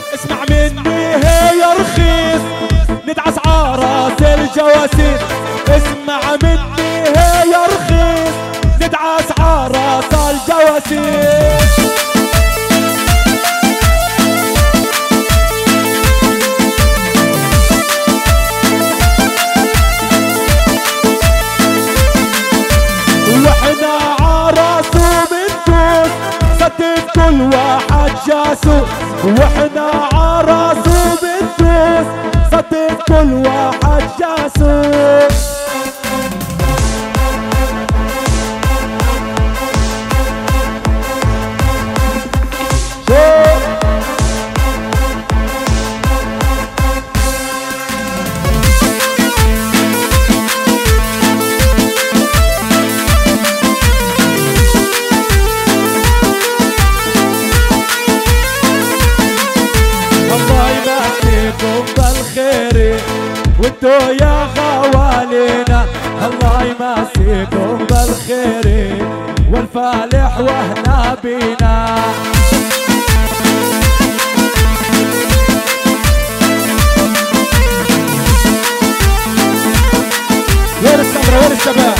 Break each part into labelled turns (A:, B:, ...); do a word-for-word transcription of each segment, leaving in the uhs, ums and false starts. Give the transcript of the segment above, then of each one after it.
A: اسمع مني هي رخيص ندعس عراس الجواسيس. اسمع مني هي رخيص ندعس عراس الجواسيس. واحنا عراس وبنتوس صدق كل واحد جاسوس. واحنا عراس وبنتوس صدق كل واحد جاسوس. وانتو يا خوالينا الله يمسيكم بالخير والفالح واهنا بينا. وين السمرة وين الشباب؟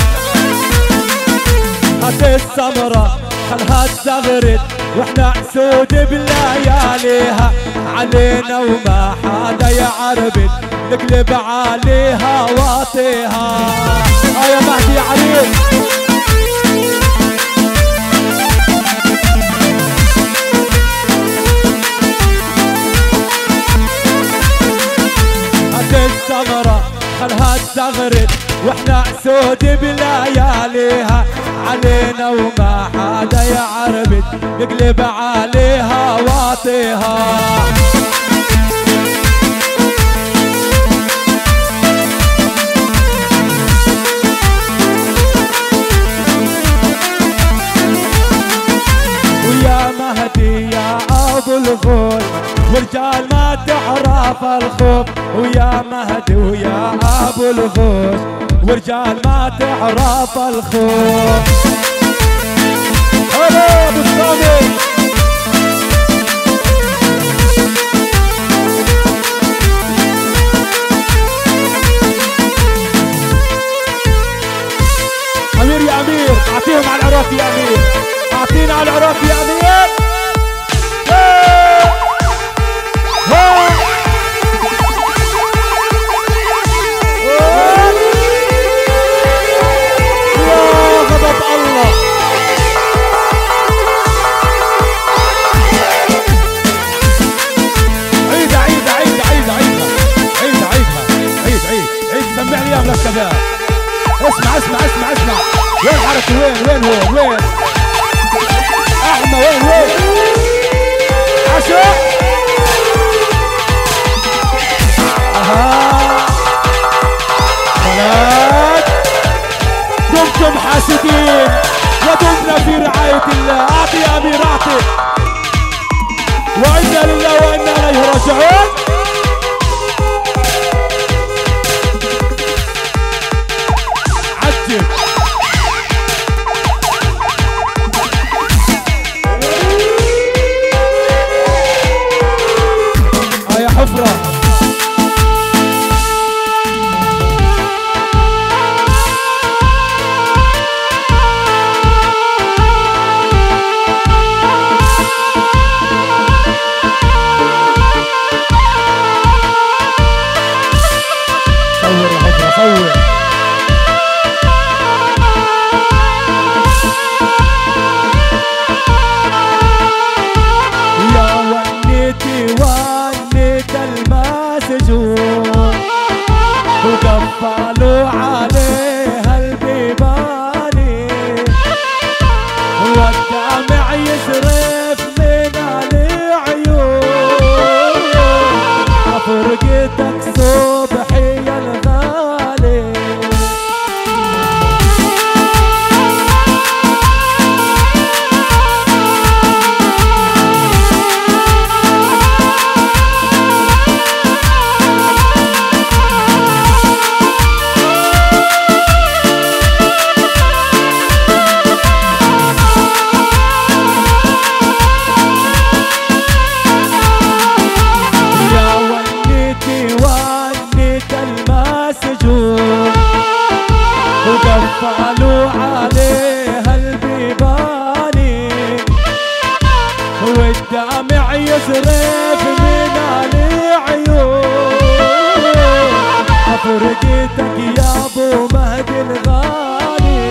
A: هات السمرة خلها تزغرد واحنا سود بلياليها علينا وما حدا يعربد نقلب عليها واطيها. اه يا مهدي عريس هات السمرة خلها تزغرد واحنا سود بلياليها علينا وما حدا يعربد نقلب عليها واطيها. ويا مهدي يا ابو الغول ورجال ما تعرف الخوف. ويا مهدي ويا ابو الغول ورجال ما تعرف الخوف. هلا ابو الصامي امير يا امير اعطيهم على العراق يا امير اعطينا على العراق يا امير. اسمع اسمع اسمع اسمع وين حركة وين وين هو وين احمى وين وين عشو اها بنات دمتم حاسدين ودمنا في رعاية الله. اعطي يا امير اعطي. وانا لله وانا اليه راجعون. يا حفرة خايف من العيون فرقتك يا ابو مهدي الغالي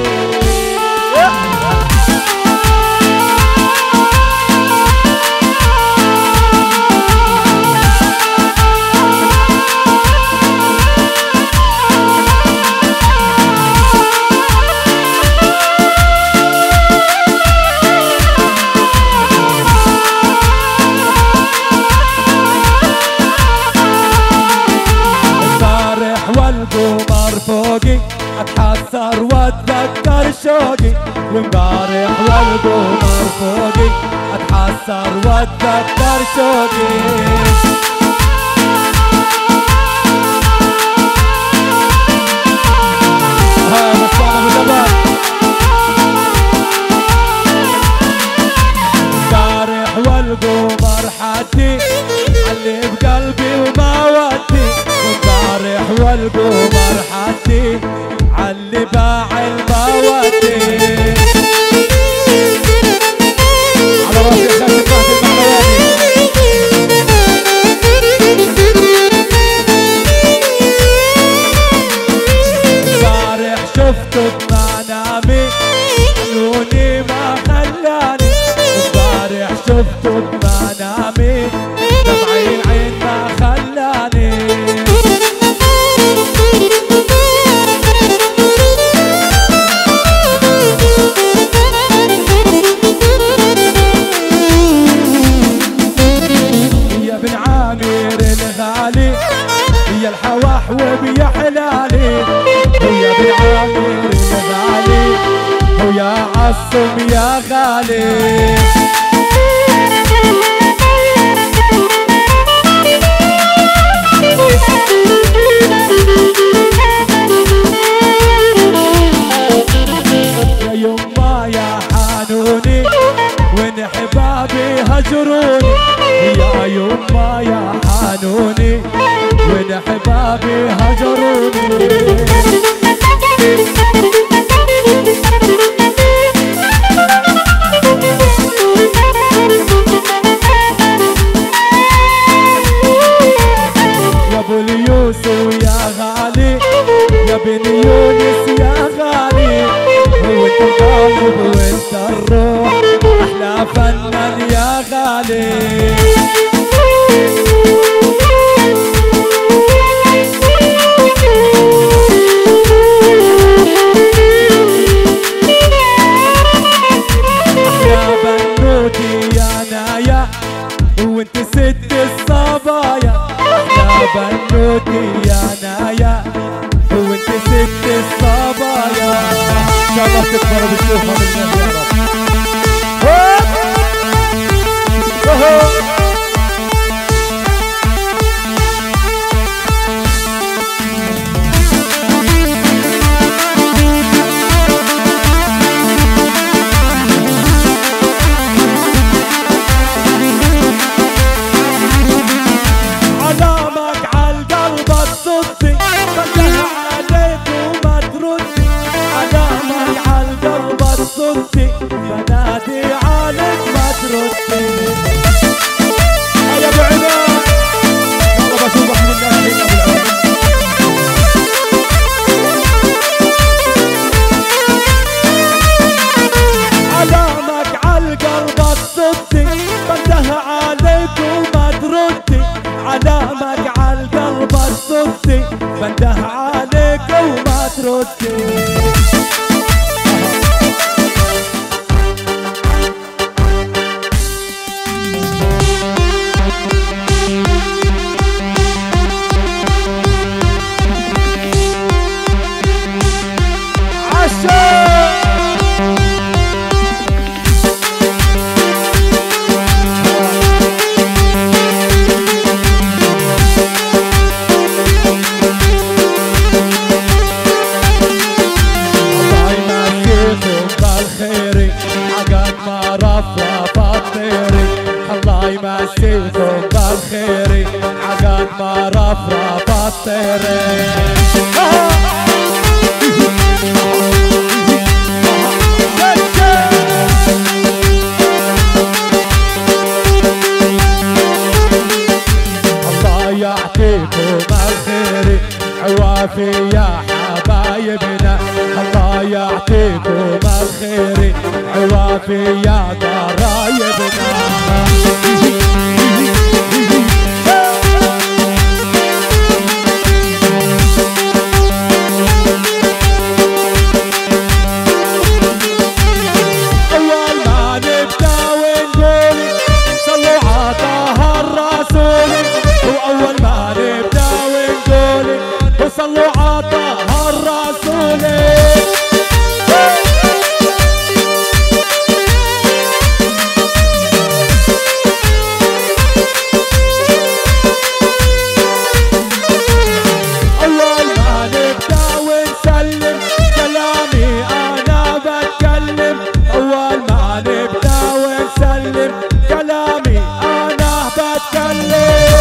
A: والقمر فوقي اتحسر واتذكر شوقي وامبارح والقمر فوقي اتحسر واتذكر شوقي هذا الصنم جبل امبارح والقمر حدي علي بقلبي وما ودي امبارح والقمر حدي علي باع الموادي على راسي خلي فهد المعنواني امبارح شفته بمنامي حنوني ما خلاني امبارح شفته بمنامي دمعي العين ما خلاني يا الحواح وبيا حلالي ويا بن عامر الغالي ويا عصم يا غالي يا يما يا حانوني وين حبابي هجروني يا يما يا حانوني وين حبابي هجروني يا ابو اليوسف يا غالي يا بن يونس يا غالي وانت القلب وانت الروح احلى فنان يا غالي وانت ست الصبايا يا بنوتي يا نايا وانت ست الصبايا ان شاء الله تكبروا بتشوفها من الناس يا رب بنادي عليك ما تردي يا ابو عماد يلا بشوفك من الناس هنا علامك عالقلب تصدي بنده عليك وما تردي علامك عالقلب تصدي بنده عليك وما تردي يمسيكم بالخير عقد ما رفرف الطير عوافي يا حبايبنا الله يعطيكم الخير عوافي يا قرايبنا صلوا على طه الرسول أول ما نبدأ ونسلم كلامي أنا بتكلم أول ما نبدأ ونسلم كلامي أنا بتكلم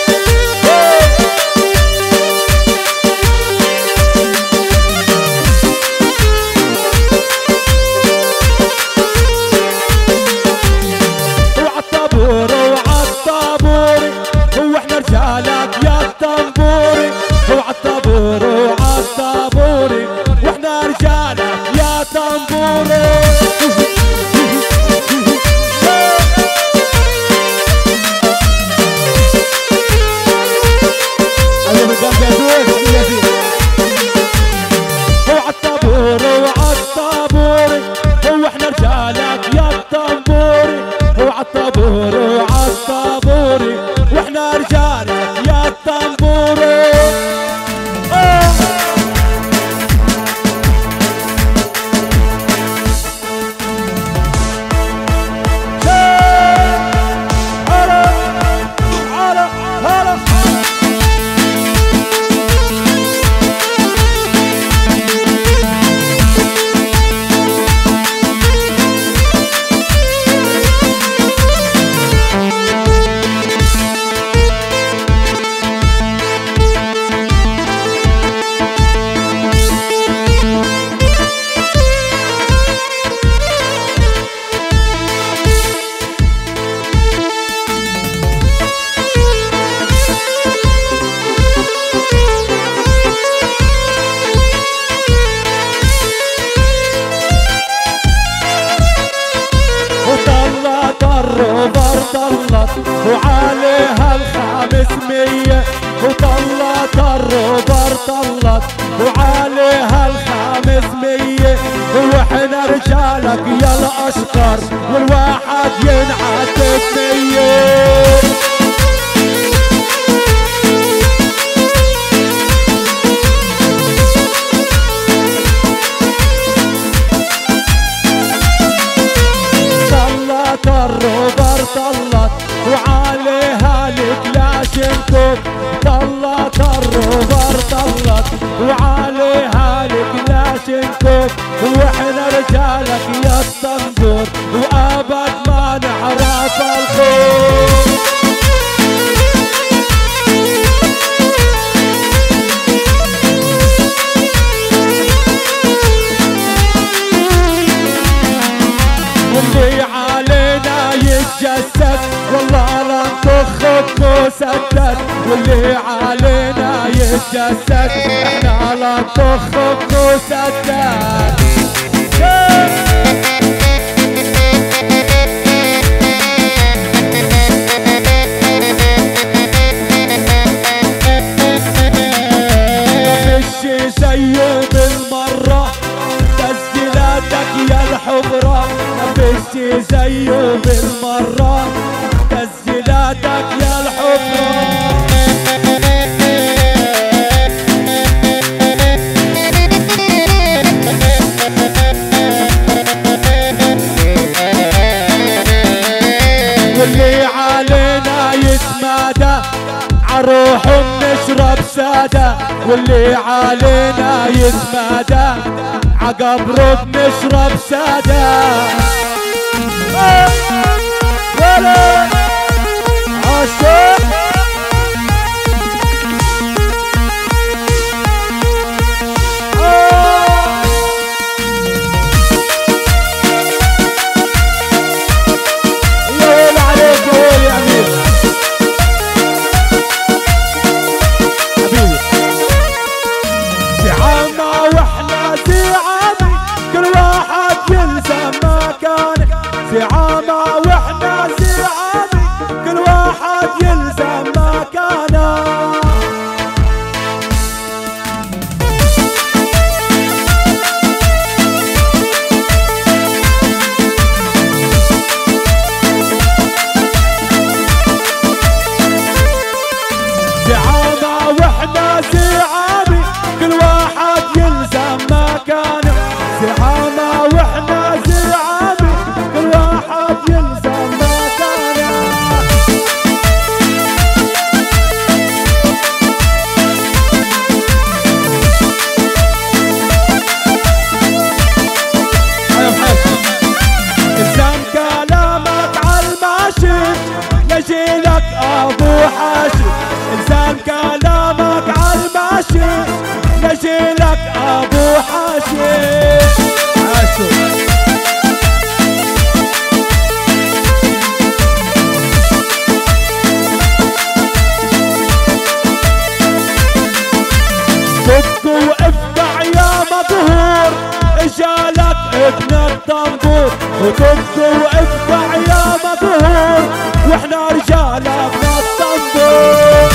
A: وعليها الخامس مية وطلت الروبر طلت وعليها الخامس مية واحنا رجالك يا الاشقر والواحد ينعاد مية طلت الروبر طلت وعليها الكلاشنكوف طلت الروبر طلت وعليها الكلاشنكوف واحنا رجالك يا الطنبور وابد ما نعرف الخوف واللي علينا يتجسد والله لا نطخك مسدد واللي علينا يتجسد احنا لا نطخك مسدد مفيش زيه بالمرة تسجيلاتك يا الحضرة مفيش زيه بالمرة تسجيلاتك يا الحضرة واللي علينا يتمادى عروح بنشرب سادة واللي علينا يتمادى عقبره بنشرب سادة ولا عاشق يقول عليك يقول يا أمير حبيبي يلزم مكانه. زعامة واحنا زعامي كل واحد يلزم مكانه. زعامة واحنا زعامي كل واحد يلزم مكانه. الزم كلامك عالماشي يجيلك ابو حاشي. الزم كلامك عالماشي يجيلك ابو حاشي. عاشو دق وافقع يا مظهور اجالك ابن الطنبور. ودق وافقع يا مظهور واحنا رجال ابن الطنبور.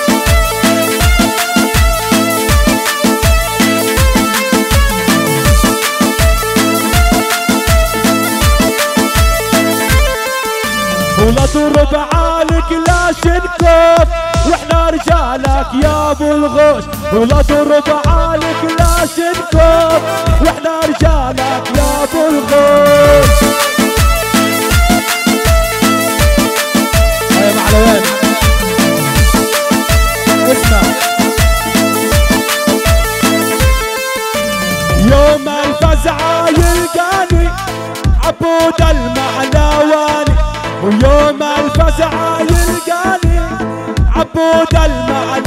A: ولا تضرب عالك لا شنكوف واحنا رجالك يا ابو الغوش. ولا تضرب عالك لا شنكوف واحنا رجالك يا ابو الغوش. هاي معلوان اسمع. يوم الفزعة يلقاني عبود المعلواني. ويوم الفزعة يلقاني عبود المعلواني.